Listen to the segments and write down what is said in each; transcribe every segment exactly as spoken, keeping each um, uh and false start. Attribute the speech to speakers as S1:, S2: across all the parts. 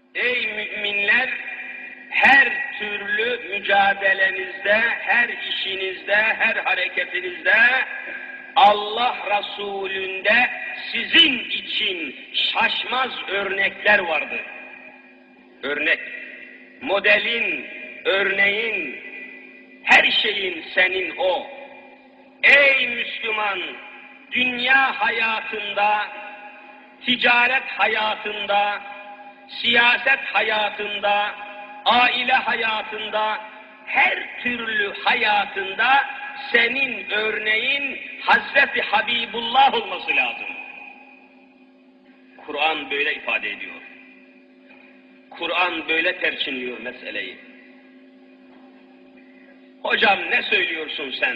S1: Ey müminler, her türlü mücadelenizde, her işinizde, her hareketinizde Allah Resulü'nde sizin için şaşmaz örnekler vardır. Örnek, modelin, örneğin, her şeyin senin o. Ey Müslüman, dünya hayatında, ticaret hayatında, siyaset hayatında, aile hayatında, her türlü hayatında senin örneğin Hazreti Habibullah olması lazım. Kur'an böyle ifade ediyor. Kur'an böyle terçinliyor meseleyi. Hocam ne söylüyorsun sen?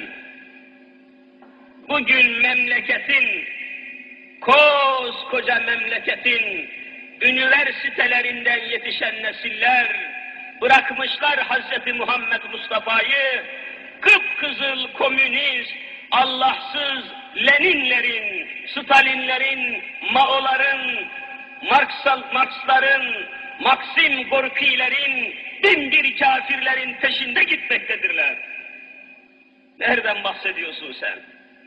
S1: Bugün memleketin, koskoca memleketin üniversitelerinden yetişen nesiller bırakmışlar Hazreti Muhammed Mustafa'yı, kıpkızıl komünist, Allahsız Leninlerin, Stalinlerin, Mao'ların, Marksal, Marksların, Maxim Gorki'lerin, bin bir kafirlerin peşinde gitmektedirler. Nereden bahsediyorsun sen?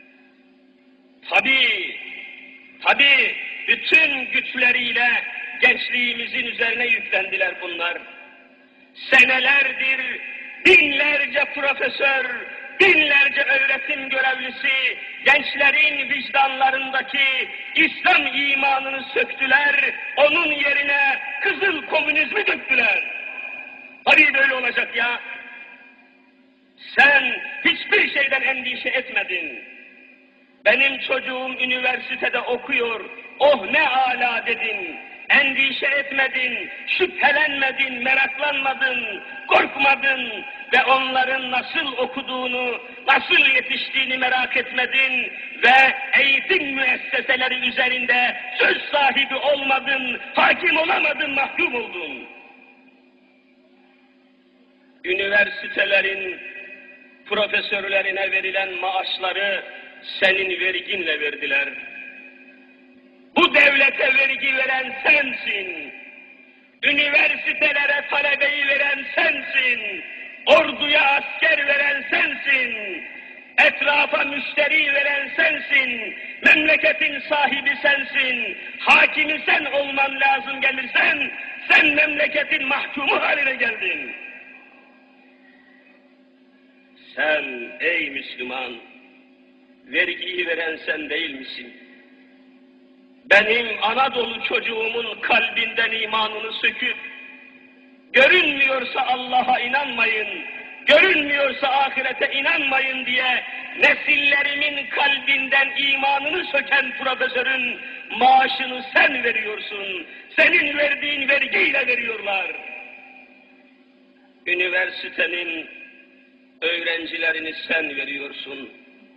S1: Tabii, tabii bütün güçleriyle gençliğimizin üzerine yüklendiler bunlar. Senelerdir binlerce profesör, binlerce öğretim görevlisi gençlerin vicdanlarındaki İslam imanını söktüler, onun yerine kızıl komünizmi döktüler. Tabii böyle olacak ya. Sen hiçbir şeyden endişe etmedin. Benim çocuğum üniversitede okuyor, oh ne âlâ dedin. Endişe etmedin, şüphelenmedin, meraklanmadın, korkmadın ve onların nasıl okuduğunu, nasıl yetiştiğini merak etmedin ve eğitim müesseseleri üzerinde söz sahibi olmadın, hakim olamadın, mahkum oldun. Üniversitelerin profesörlerine verilen maaşları senin verginle verdiler. Bu devlete vergi veren sensin. Üniversitelere talebeyi veren sensin. Orduya asker veren sensin. Etrafa müşteri veren sensin. Memleketin sahibi sensin. Hakimi sen olman lazım gelirsen, sen memleketin mahkumu haline geldin. Sen ey Müslüman, vergiyi veren sen değil misin? Benim Anadolu çocuğumun kalbinden imanını söküp, görünmüyorsa Allah'a inanmayın, görünmüyorsa ahirete inanmayın diye nesillerimin kalbinden imanını söken profesörün maaşını sen veriyorsun. Senin verdiğin vergiyle veriyorlar. Üniversitenin öğrencilerini sen veriyorsun.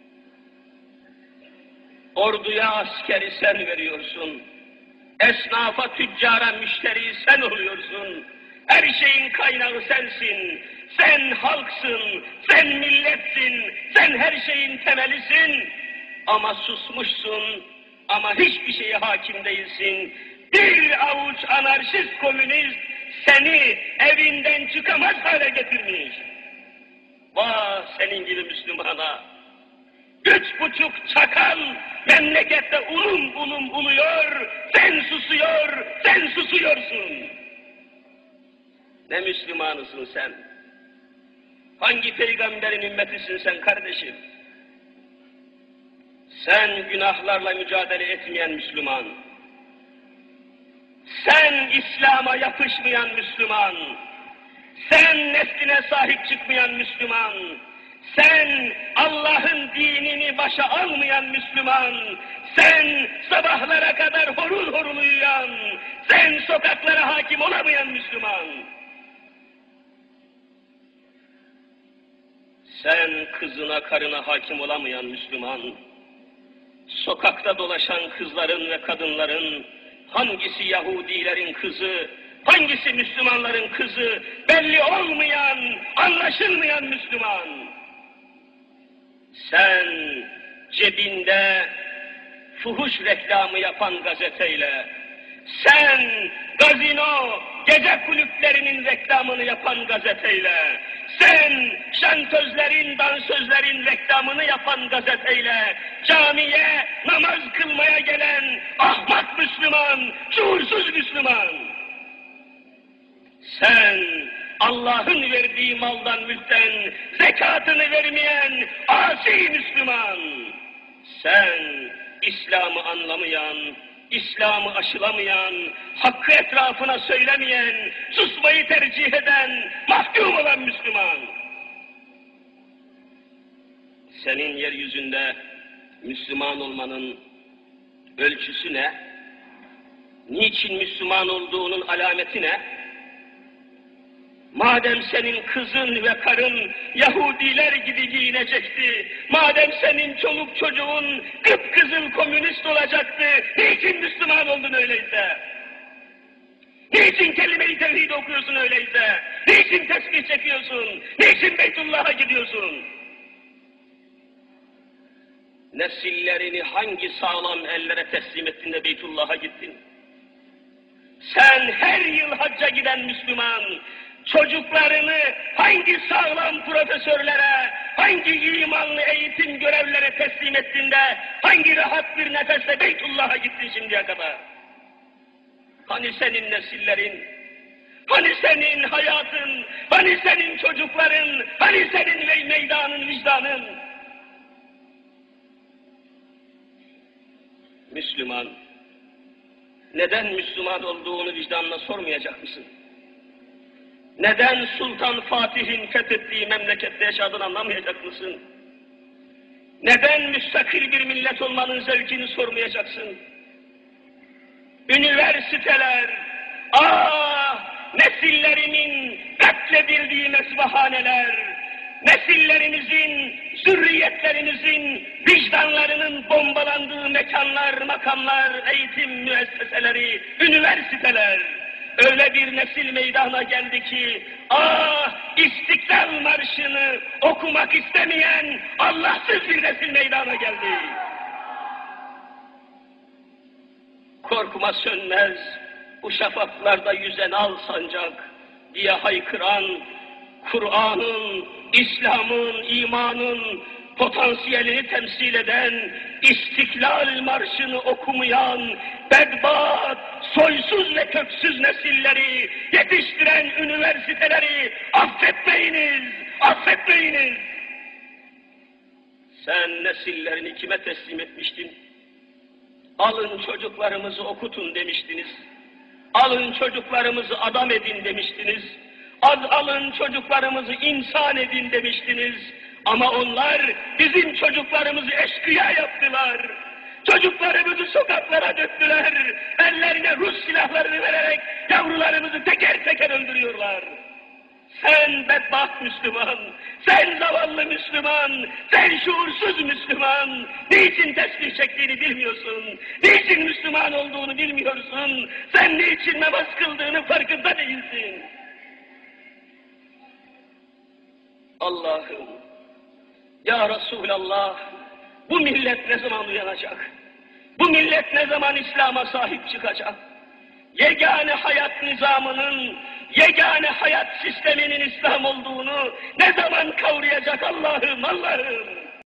S1: Orduya askeri sen veriyorsun. Esnafa, tüccara, müşteriyi sen oluyorsun. Her şeyin kaynağı sensin. Sen halksın, sen milletsin, sen her şeyin temelisin. Ama susmuşsun, ama hiçbir şeye hakim değilsin. Bir avuç anarşist komünist seni evinden çıkamaz hale getirmiş. Vah senin gibi Müslümana! Üç buçuk çakal memlekette ulum ulum uluyor, sen susuyor, sen susuyorsun. Ne Müslümanısın sen? Hangi peygamberin ümmetisin sen kardeşim? Sen günahlarla mücadele etmeyen Müslüman. Sen İslam'a yapışmayan Müslüman. Sen nesline sahip çıkmayan Müslüman. Sen Allah'ın dinini başa almayan Müslüman, sen sabahlara kadar horul horul uyuyan, sen sokaklara hakim olamayan Müslüman. Sen kızına karına hakim olamayan Müslüman, sokakta dolaşan kızların ve kadınların, hangisi Yahudilerin kızı, hangisi Müslümanların kızı, belli olmayan, anlaşılmayan Müslüman. Sen cebinde fuhuş reklamı yapan gazeteyle, sen gazino, gece kulüplerinin reklamını yapan gazeteyle, sen şantözlerin, dansözlerin reklamını yapan gazeteyle, camiye namaz kılmaya gelen ahmak Müslüman, şuursuz Müslüman, sen Allah'ın verdiği maldan mülkten zekatını vermeyen asi Müslüman, sen İslam'ı anlamayan, İslam'ı aşılamayan, hakkı etrafına söylemeyen, susmayı tercih eden, mahkum olan Müslüman. Senin yeryüzünde Müslüman olmanın ölçüsü ne? Niçin Müslüman olduğunun alameti ne? Madem senin kızın ve karın Yahudiler gibi giyinecekti, madem senin çoluk çocuğun kıpkızıl komünist olacaktı, niçin Müslüman oldun öyleyse? Niçin kelime-i tevhid okuyorsun öyleyse? Niçin tesbih çekiyorsun? Niçin Beytullah'a gidiyorsun? Nesillerini hangi sağlam ellere teslim ettin de Beytullah'a gittin? Sen her yıl hacca giden Müslüman, çocuklarını hangi sağlam profesörlere, hangi imanlı eğitim görevlere teslim ettin de, hangi rahat bir nefesle Beytullah'a gittin şimdiye kadar? Hani senin nesillerin, hani senin hayatın, hani senin çocukların, hani senin meydanın, vicdanın? Müslüman, neden Müslüman olduğunu vicdanına sormayacak mısın? Neden Sultan Fatih'in fethettiği memlekette yaşadığını anlamayacak mısın? Neden müstakil bir millet olmanın zevkini sormayacaksın? Üniversiteler, ah nesillerimin katledildiği mesbahaneler, nesillerimizin, zürriyetlerimizin vicdanlarının bombalandığı mekanlar, makamlar, eğitim müesseseleri, üniversiteler, öyle bir nesil meydana geldi ki, ah İstiklal Marşı'nı okumak istemeyen Allahsız bir nesil meydana geldi. Korkma sönmez bu şafaklarda yüzen al sancak diye haykıran, Kur'an'ın, İslam'ın, imanın potansiyelini temsil eden, İstiklal Marşı'nı okumayan, bedbaat, soysuz ve köksüz nesilleri yetiştiren üniversiteleri affetmeyiniz, affetmeyiniz. Sen nesillerini kime teslim etmiştin? Alın çocuklarımızı okutun demiştiniz. Alın çocuklarımızı adam edin demiştiniz. Az alın çocuklarımızı insan edin demiştiniz. Ama onlar bizim çocuklarımızı eşkıya yaptılar. Çocuklarımızı sokaklara döktüler. Ellerine Rus silahlarını vererek yavrularımızı teker teker öldürüyorlar. Sen bedbaht Müslüman, sen zavallı Müslüman, sen şuursuz Müslüman, niçin tesbih çektiğini bilmiyorsun, niçin Müslüman olduğunu bilmiyorsun, sen niçin namaz kıldığını farkında değilsin. Allah'ım, ya Resulallah, bu millet ne zaman uyanacak? Bu millet ne zaman İslam'a sahip çıkacak? Yegane hayat nizamının, yegane hayat sisteminin İslam olduğunu ne zaman kavrayacak Allah'ım, Allah'ım?